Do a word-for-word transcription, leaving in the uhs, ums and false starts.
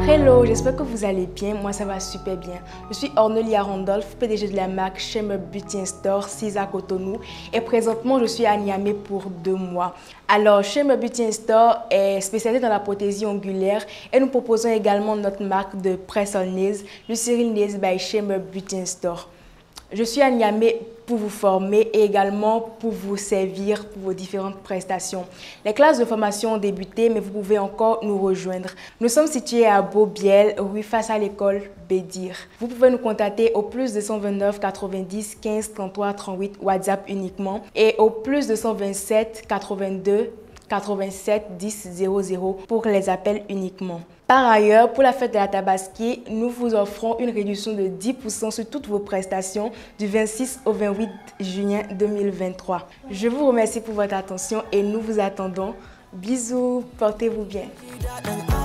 Hello, j'espère que vous allez bien. Moi, ça va super bien. Je suis Ornelia Randolph, P D G de la marque Shame Up Beauty Store, six à Cotonou. Et présentement, je suis à Niamey pour deux mois. Alors, Shame Up Beauty Store est spécialisée dans la prothésie ongulaire et nous proposons également notre marque de press-on nails, Lucérine Nails by Shame Up Beauty Store. Je suis à Niamey pour vous former et également pour vous servir pour vos différentes prestations. Les classes de formation ont débuté, mais vous pouvez encore nous rejoindre. Nous sommes situés à Beaubiel, rue face à l'école Bédir. Vous pouvez nous contacter au plus deux cent vingt-neuf quatre-vingt-dix quinze trente-trois trente-huit WhatsApp uniquement et au plus deux cent vingt-sept quatre-vingt-deux quatre-vingt-sept dix zéro zéro pour les appels uniquement. Par ailleurs, pour la fête de la Tabaski, nous vous offrons une réduction de dix pour cent sur toutes vos prestations du vingt-six au vingt-huit juin deux mille vingt-trois. Je vous remercie pour votre attention et nous vous attendons. Bisous, portez-vous bien.